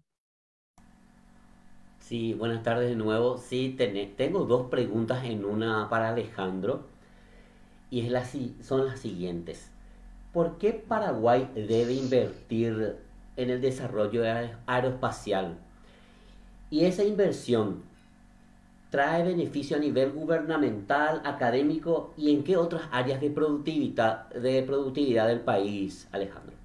Sí, buenas tardes de nuevo. Sí, tengo dos preguntas en una para Alejandro y son las siguientes. ¿Por qué Paraguay debe invertir en el desarrollo aeroespacial? ¿Y esa inversión trae beneficio a nivel gubernamental, académico y en qué otras áreas de productividad del país, Alejandro?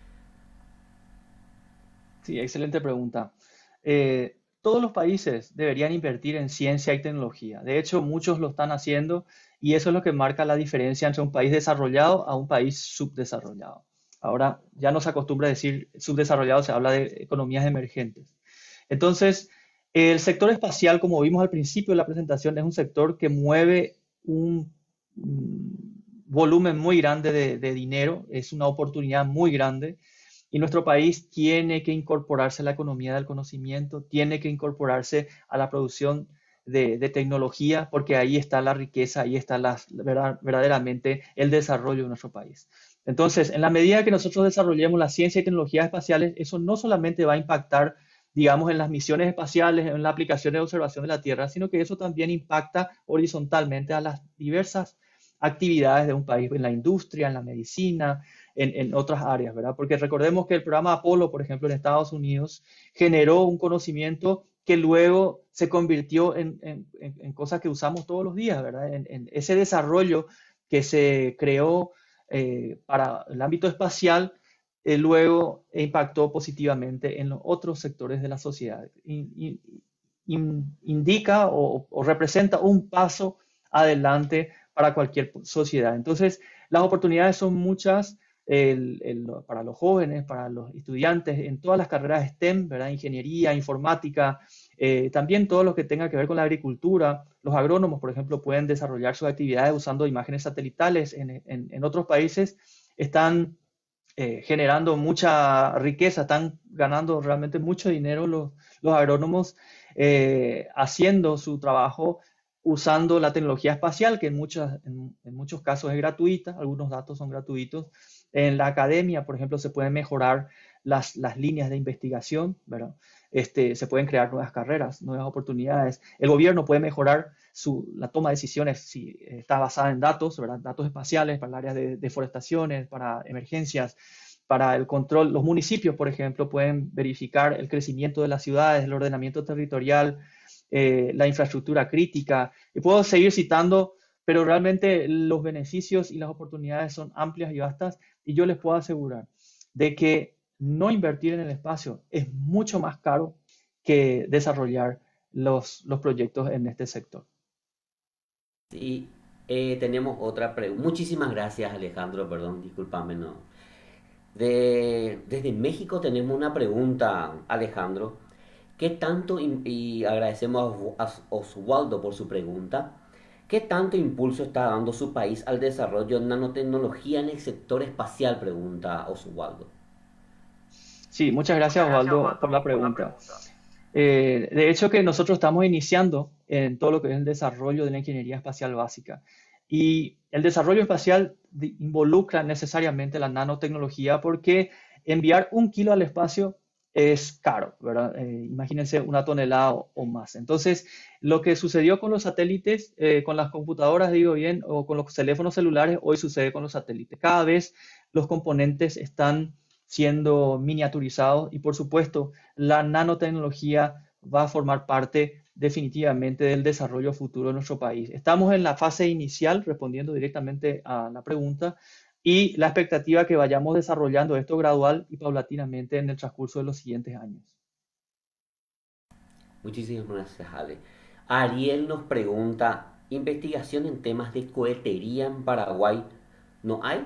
Sí, excelente pregunta. Todos los países deberían invertir en ciencia y tecnología. De hecho, muchos lo están haciendo y eso es lo que marca la diferencia entre un país desarrollado a un país subdesarrollado. Ahora ya no se acostumbra a decir subdesarrollado, se habla de economías emergentes. Entonces, el sector espacial, como vimos al principio de la presentación, es un sector que mueve un volumen muy grande de dinero, es una oportunidad muy grande. Y nuestro país tiene que incorporarse a la economía del conocimiento, tiene que incorporarse a la producción de tecnología, porque ahí está la riqueza, ahí está verdaderamente el desarrollo de nuestro país. Entonces, en la medida que nosotros desarrollemos la ciencia y tecnologías espaciales, eso no solamente va a impactar, digamos, en las misiones espaciales, en la aplicación de observación de la Tierra, sino que eso también impacta horizontalmente a las diversas actividades de un país, en la industria, en la medicina, en otras áreas, ¿verdad? Porque recordemos que el programa Apolo, por ejemplo, en Estados Unidos, generó un conocimiento que luego se convirtió en cosas que usamos todos los días, ¿verdad? En ese desarrollo que se creó para el ámbito espacial, luego impactó positivamente en los otros sectores de la sociedad. Indica o representa un paso adelante para cualquier sociedad. Entonces, las oportunidades son muchas para los jóvenes, para los estudiantes, en todas las carreras STEM, ¿verdad? Ingeniería, informática, también todo lo que tenga que ver con la agricultura. Los agrónomos, por ejemplo, pueden desarrollar sus actividades usando imágenes satelitales. En otros países están generando mucha riqueza, están ganando realmente mucho dinero los agrónomos haciendo su trabajo usando la tecnología espacial, que en muchos casos es gratuita, algunos datos son gratuitos. En la academia, por ejemplo, se pueden mejorar las líneas de investigación, ¿verdad? Se pueden crear nuevas carreras, nuevas oportunidades. El gobierno puede mejorar la toma de decisiones si está basada en datos, ¿verdad? Datos espaciales para el área de deforestaciones, para emergencias, para el control. Los municipios, por ejemplo, pueden verificar el crecimiento de las ciudades, el ordenamiento territorial, la infraestructura crítica. Y puedo seguir citando, pero realmente los beneficios y las oportunidades son amplias y vastas. Y yo les puedo asegurar de que no invertir en el espacio es mucho más caro que desarrollar los proyectos en este sector. Sí, tenemos otra pregunta. Muchísimas gracias, Alejandro. Perdón, discúlpame, no. Desde México tenemos una pregunta, Alejandro. ¿Qué tanto, y agradecemos a Oswaldo por su pregunta, qué tanto impulso está dando su país al desarrollo de nanotecnología en el sector espacial? Pregunta Oswaldo. Sí, muchas gracias, Oswaldo, por la pregunta. De hecho, que nosotros estamos iniciando en todo lo que es el desarrollo de la ingeniería espacial básica. Y el desarrollo espacial involucra necesariamente la nanotecnología porque enviar 1 kilo al espacio es caro, ¿verdad? Imagínense 1 tonelada o más. Entonces, lo que sucedió con los satélites, con las computadoras, digo bien, o con los teléfonos celulares, hoy sucede con los satélites. Cada vez los componentes están siendo miniaturizados y, por supuesto, la nanotecnología va a formar parte definitivamente del desarrollo futuro de nuestro país. Estamos en la fase inicial, respondiendo directamente a la pregunta, y la expectativa que vayamos desarrollando esto gradual y paulatinamente en el transcurso de los siguientes años. Muchísimas gracias, Ale. Ariel nos pregunta, ¿investigación en temas de cohetería en Paraguay no hay?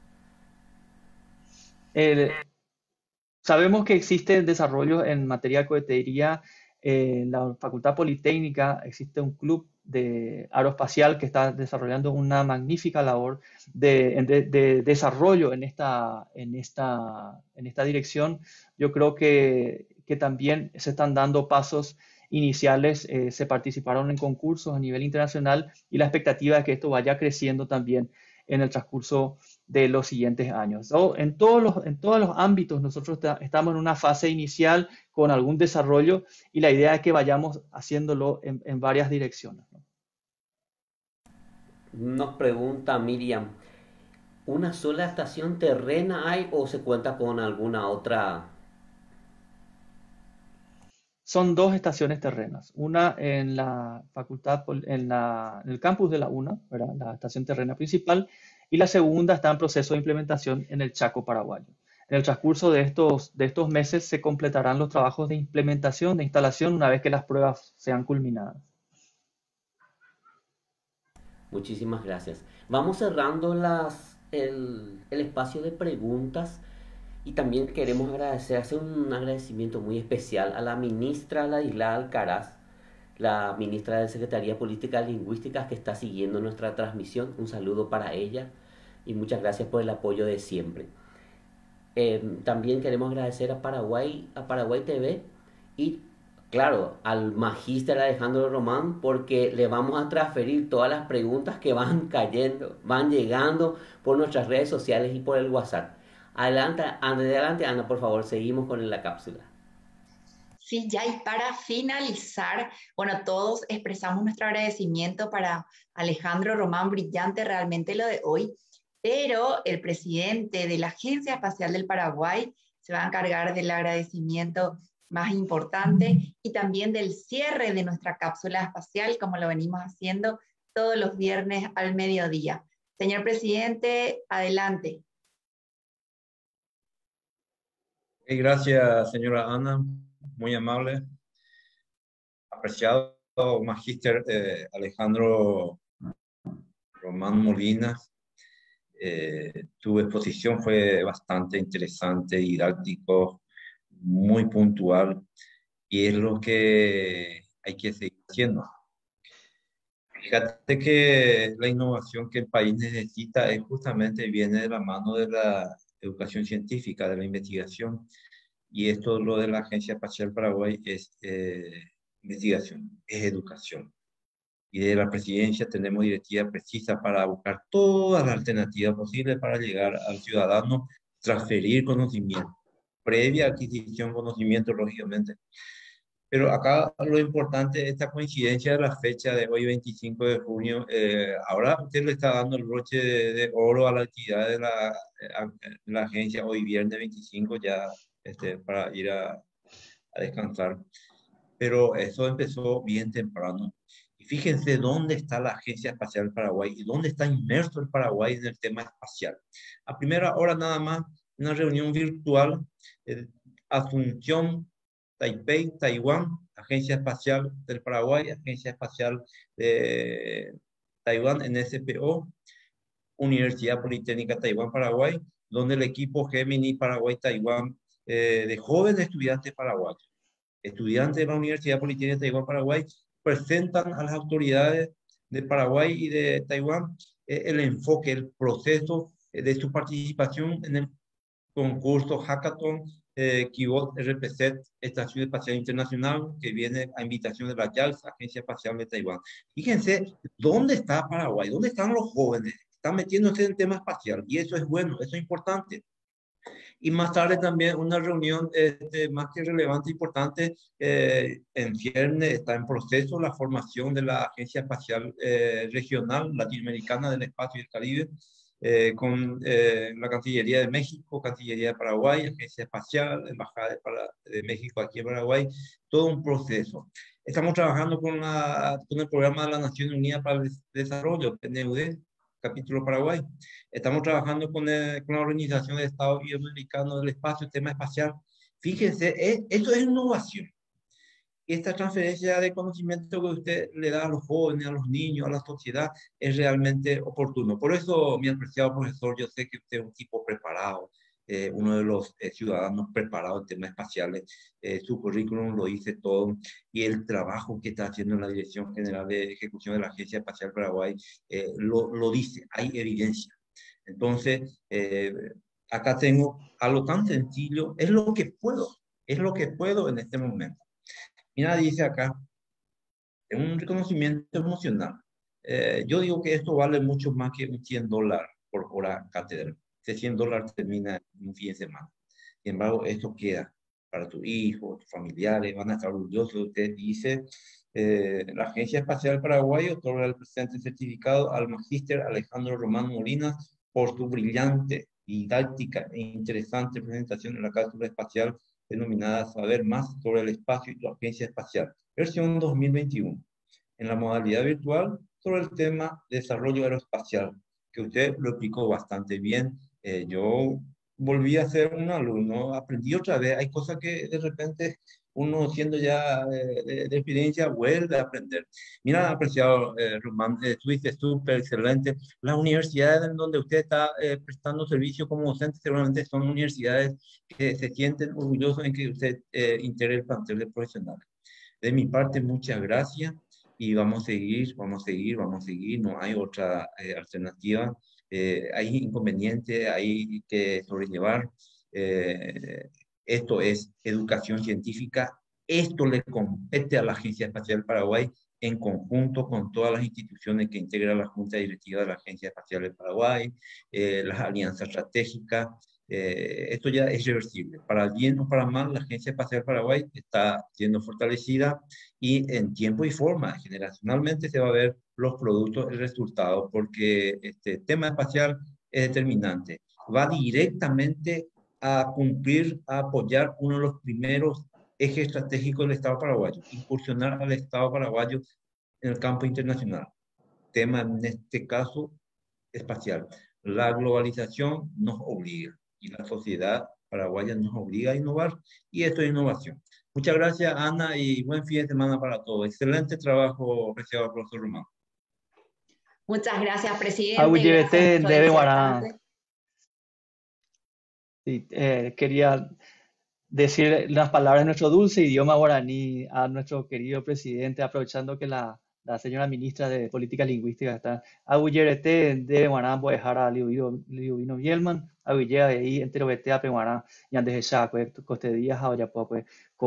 Sabemos que existe desarrollo en materia de cohetería. En la Facultad Politécnica existe un club de aeroespacial que está desarrollando una magnífica labor de desarrollo en esta dirección. Yo creo que también se están dando pasos iniciales, se participaron en concursos a nivel internacional y la expectativa es que esto vaya creciendo también en el transcurso de los siguientes años. En todos los ámbitos nosotros estamos en una fase inicial con algún desarrollo y la idea es que vayamos haciéndolo en varias direcciones, ¿no? Nos pregunta Miriam, ¿una sola estación terrena hay o se cuenta con alguna otra? Son dos estaciones terrenas, una en la facultad, en el campus de la UNA, ¿verdad? La estación terrena principal, y la segunda está en proceso de implementación en el Chaco paraguayo. En el transcurso de estos meses se completarán los trabajos de implementación, de instalación, una vez que las pruebas sean culminadas. Muchísimas gracias. Vamos cerrando el espacio de preguntas y también queremos hacer un agradecimiento muy especial a la ministra Ladislao Alcaraz, la ministra de Secretaría de Políticas Lingüísticas que está siguiendo nuestra transmisión. Un saludo para ella y muchas gracias por el apoyo de siempre. También queremos agradecer a Paraguay TV y claro, al magíster Alejandro Román, porque le vamos a transferir todas las preguntas que van cayendo, van llegando por nuestras redes sociales y por el WhatsApp. Adelante, Ana, por favor, seguimos con la cápsula. Sí, ya y para finalizar, bueno, todos expresamos nuestro agradecimiento para Alejandro Román, brillante realmente lo de hoy, pero el presidente de la Agencia Espacial del Paraguay se va a encargar del agradecimiento más importante y también del cierre de nuestra cápsula espacial, como lo venimos haciendo todos los viernes al mediodía. Señor presidente, adelante. Gracias, señora Ana, muy amable. Apreciado magíster Alejandro Román Molina. Tu exposición fue bastante interesante, didáctico, muy puntual, y es lo que hay que seguir haciendo. Fíjate que la innovación que el país necesita justamente viene de la mano de la educación científica, de la investigación, y esto lo de la Agencia Espacial Paraguay es investigación, es educación. Y de la presidencia tenemos directiva precisa para buscar todas las alternativas posibles para llegar al ciudadano, transferir conocimiento, previa adquisición de conocimiento, lógicamente. Pero acá lo importante es esta coincidencia de la fecha de hoy, 25 de junio. Ahora usted le está dando el broche de oro a la actividad de la agencia hoy viernes 25 ya para ir a descansar. Pero eso empezó bien temprano. Y fíjense dónde está la Agencia Espacial del Paraguay y dónde está inmerso el Paraguay en el tema espacial. A primera hora nada más, una reunión virtual, Asunción, Taipei, Taiwán, Agencia Espacial del Paraguay, Agencia Espacial de Taiwán, NSPO, Universidad Politécnica Taiwán, Paraguay, donde el equipo Gemini Paraguay-Taiwán de jóvenes estudiantes paraguayos, estudiantes de la Universidad Politécnica de Taiwán, Paraguay, presentan a las autoridades de Paraguay y de Taiwán el enfoque, el proceso de su participación en el concurso Hackathon Kibot RPZ, Estación Espacial Internacional, que viene a invitación de la JALS, Agencia Espacial de Taiwán. Fíjense, ¿dónde está Paraguay? ¿Dónde están los jóvenes? Están metiéndose en el tema espacial, y eso es bueno, eso es importante. Y más tarde también una reunión más que relevante, importante, en cierne, está en proceso la formación de la Agencia Espacial Regional Latinoamericana del Espacio y el Caribe, con la Cancillería de México, Cancillería de Paraguay, Agencia Espacial, Embajada de México aquí en Paraguay, todo un proceso. Estamos trabajando con el Programa de la Naciones Unidas para el Desarrollo, PNUD, capítulo Paraguay. Estamos trabajando con la Organización de Estados Iberoamericanos del Espacio, tema espacial. Fíjense, esto es innovación. Esta transferencia de conocimiento que usted le da a los jóvenes, a los niños, a la sociedad, es realmente oportuno. Por eso, mi apreciado profesor, yo sé que usted es un tipo preparado, uno de los ciudadanos preparados en temas espaciales. Su currículum lo dice todo, y el trabajo que está haciendo en la Dirección General de Ejecución de la Agencia Espacial Paraguay lo dice, hay evidencia. Entonces, acá tengo algo tan sencillo, es lo que puedo en este momento. Mira, dice acá, es un reconocimiento emocional. Yo digo que esto vale mucho más que un $100 por hora cátedra. Ese $100 termina en un fin de semana. Sin embargo, esto queda para tu hijo, tus familiares, van a estar orgullosos de usted. Dice, la Agencia Espacial Paraguay otorga el presente certificado al magíster Alejandro Román Molina por su brillante, didáctica e interesante presentación en la cápsula espacial denominada Saber Más sobre el Espacio y tu Agencia Espacial, versión 2021, en la modalidad virtual sobre el tema desarrollo aeroespacial, que usted lo explicó bastante bien. Yo volví a ser un alumno, aprendí otra vez, hay cosas que de repente uno siendo ya de experiencia vuelve a aprender. Mira, apreciado Román, estuviste súper excelente. Las universidades en donde usted está prestando servicio como docente seguramente son universidades que se sienten orgullosos en que usted integre el plantel de profesionales. De mi parte, muchas gracias y vamos a seguir, no hay otra alternativa. Hay inconvenientes, hay que sobrellevar. Esto es educación científica, esto le compete a la Agencia Espacial Paraguay en conjunto con todas las instituciones que integran la Junta Directiva de la Agencia Espacial del Paraguay, las alianzas estratégicas. Esto ya es reversible. Para bien o para mal, la Agencia Espacial Paraguay está siendo fortalecida y en tiempo y forma, generacionalmente se va a ver los productos, el resultado, porque este tema espacial es determinante. Va directamente a cumplir, a apoyar uno de los primeros ejes estratégicos del Estado paraguayo, incursionar al Estado paraguayo en el campo internacional. Tema, en este caso, espacial. La globalización nos obliga y la sociedad paraguaya nos obliga a innovar, y esto es innovación. Muchas gracias, Ana, y buen fin de semana para todos. Excelente trabajo, apreciado profesor Román. Muchas gracias, presidente. Sí, quería decir las palabras en nuestro dulce idioma guaraní a nuestro querido presidente, aprovechando que la señora ministra de Política Lingüística está. Aguyerete de Guarán, pues dejar Liubino Bielman, Aguillea de ahí, entero vete a Peguarán, y antes de ya, pues, coste días, ahora pues,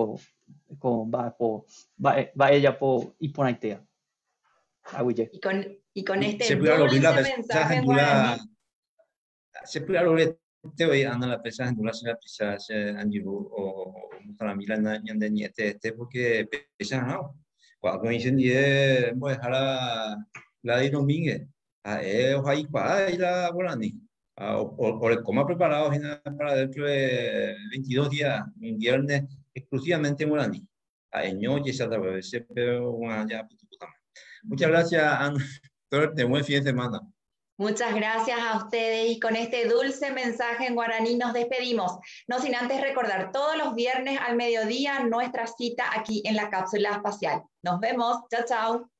va ella por y por Aitea. Aguille. Y con este dulce mensaje en guaraní. Se puede hablar te voy a la pesa en la pesa anjibu o para mí la de niete porque pesa no cuando dicen die voy a dejar a la de Domínguez ojalá y para ir a Guaraní o el coma preparado para dentro de 22 días un viernes exclusivamente en Guaraní a Eño y esa vez pero ya muchas gracias Ana, buen fin de semana. Muchas gracias a ustedes y con este dulce mensaje en guaraní nos despedimos. No sin antes recordar todos los viernes al mediodía nuestra cita aquí en la cápsula espacial. Nos vemos. Chao, chao.